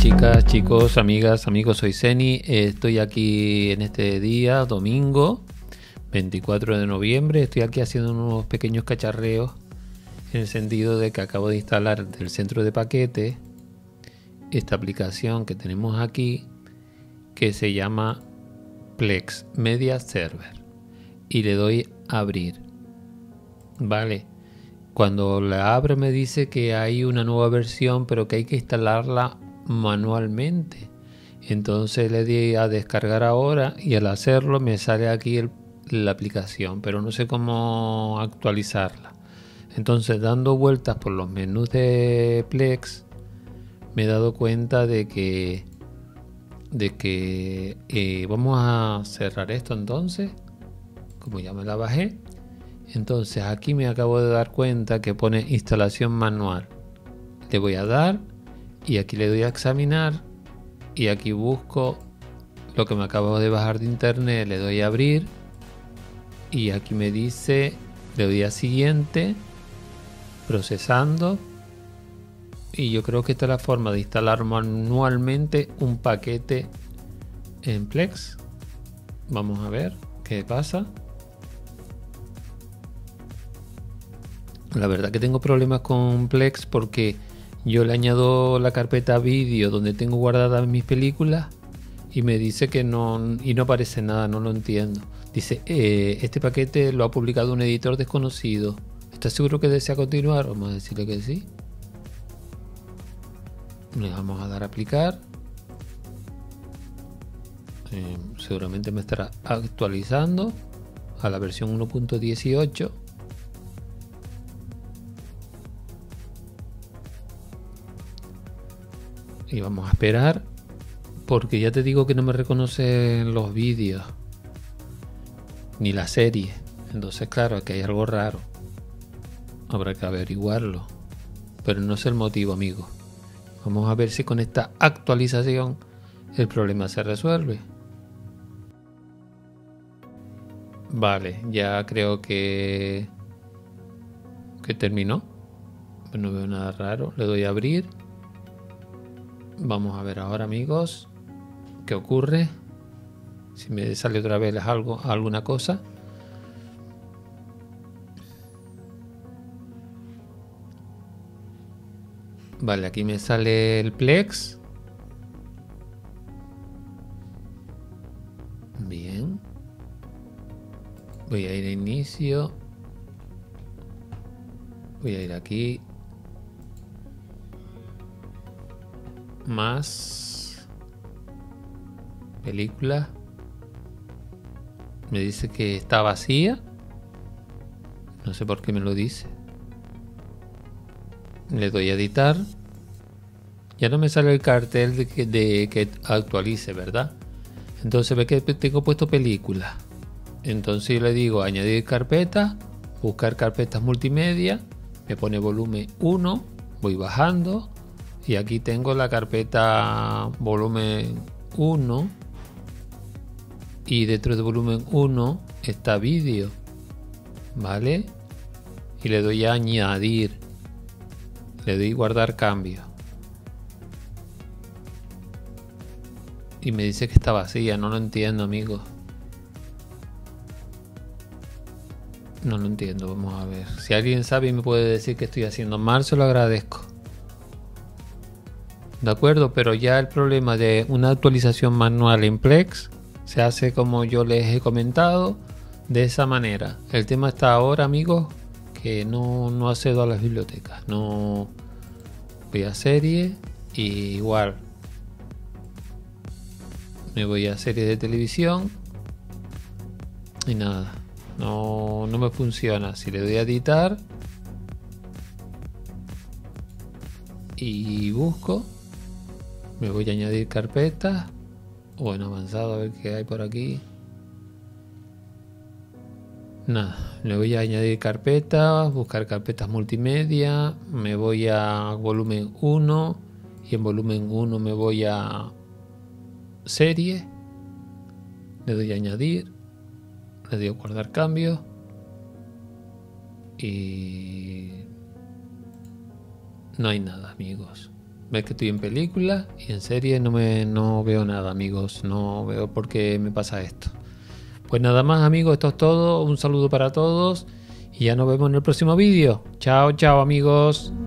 chicas, chicos, amigas, amigos, soy Zeni. Estoy aquí en este día, domingo 24 de noviembre. Estoy aquí haciendo unos pequeños cacharreos en el sentido de que acabo de instalar del centro de paquete esta aplicación que tenemos aquí que se llama Plex Media Server y le doy a abrir. Vale. Cuando la abro me dice que hay una nueva versión, pero que hay que instalarla manualmente. Entonces le di a descargar ahora y al hacerlo me sale aquí la aplicación, pero no sé cómo actualizarla. Entonces, dando vueltas por los menús de Plex, me he dado cuenta de que vamos a cerrar esto entonces, como ya me la bajé. Entonces aquí me acabo de dar cuenta que pone instalación manual. Le voy a dar y aquí le doy a examinar y aquí busco lo que me acabo de bajar de internet, le doy a abrir y aquí me dice, le doy a siguiente, procesando, y yo creo que esta es la forma de instalar manualmente un paquete en Plex. Vamos a ver qué pasa. La verdad que tengo problemas con Plex porque yo le añado la carpeta vídeo donde tengo guardadas mis películas y me dice que no, y no aparece nada, no lo entiendo. Dice, este paquete lo ha publicado un editor desconocido. ¿Estás seguro que desea continuar? Vamos a decirle que sí. Le vamos a dar a aplicar. Seguramente me estará actualizando a la versión 1.18. Y vamos a esperar, porque ya te digo que no me reconocen los vídeos ni la serie. Entonces claro, aquí hay algo raro, habrá que averiguarlo, pero no es el motivo, amigo. Vamos a ver si con esta actualización el problema se resuelve. Vale, ya creo que terminó. No veo nada raro, le doy a abrir. Vamos a ver ahora, amigos, qué ocurre. Si me sale otra vez alguna cosa. Vale, aquí me sale el Plex. Bien. Voy a ir a inicio. Voy a ir aquí. Más película. Me dice que está vacía. No sé por qué me lo dice. Le doy a editar. Ya no me sale el cartel de que actualice, ¿verdad? Entonces ve que tengo puesto película. Entonces yo le digo añadir carpeta, buscar carpetas multimedia. Me pone volumen 1. Voy bajando. Y aquí tengo la carpeta volumen 1 y dentro de volumen 1 está vídeo, ¿vale? Y le doy a añadir, le doy guardar cambio y me dice que está vacía. No lo entiendo, amigos, no lo entiendo. Vamos a ver, si alguien sabe y me puede decir que estoy haciendo mal, se lo agradezco. De acuerdo, pero ya el problema de una actualización manual en Plex se hace como yo les he comentado, de esa manera. El tema está ahora, amigos, que no accedo a las bibliotecas. No voy a serie y igual me voy a serie de televisión y nada, no me funciona. Si le doy a editar y busco, me voy a añadir carpetas o en avanzado, a ver qué hay por aquí. Nada, le voy a añadir carpetas, buscar carpetas multimedia, me voy a volumen 1 y en volumen 1 me voy a serie, le doy a añadir, le doy a guardar cambios y no hay nada, amigos. ves que estoy en películas y en series no veo nada, amigos. No veo por qué me pasa esto. Pues nada más, amigos, esto es todo. Un saludo para todos y ya nos vemos en el próximo vídeo. Chao, chao, amigos.